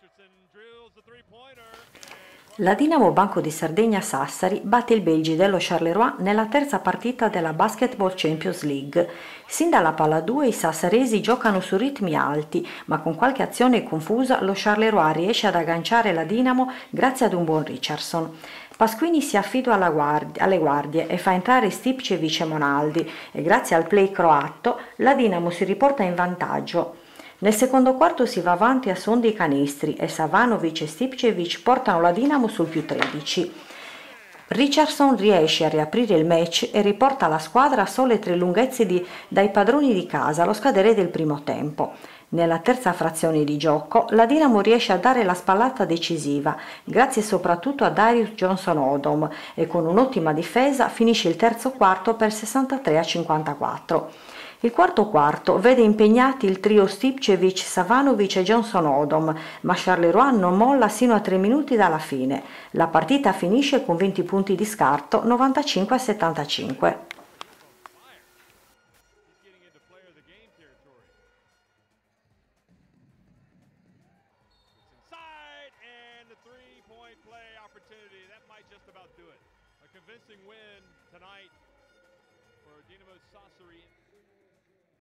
La Dinamo Banco di Sardegna Sassari batte il Belgi dello Charleroi nella terza partita della Basketball Champions League. Sin dalla palla 2 i sassaresi giocano su ritmi alti, ma con qualche azione confusa lo Charleroi riesce ad agganciare la Dinamo grazie ad un buon Richardson. Pasquini si affida alle guardie e fa entrare Stipčević e Monaldi e grazie al play croato la Dinamo si riporta in vantaggio. Nel secondo quarto si va avanti a son di canestri e Savanovic e Stipčević portano la Dinamo sul più 13. Richardson riesce a riaprire il match e riporta la squadra a sole 3 lunghezze dai padroni di casa allo scadere del primo tempo. Nella terza frazione di gioco la Dinamo riesce a dare la spallata decisiva, grazie soprattutto a Darius Johnson-Odom e con un'ottima difesa finisce il terzo quarto per 63-54. Il quarto quarto vede impegnati il trio Stipčević, Savanovic e Johnson-Odom, ma Charleroi non molla sino a 3 minuti dalla fine. La partita finisce con 20 punti di scarto, 95-75. Convincing win tonight for Dinamo Sassari.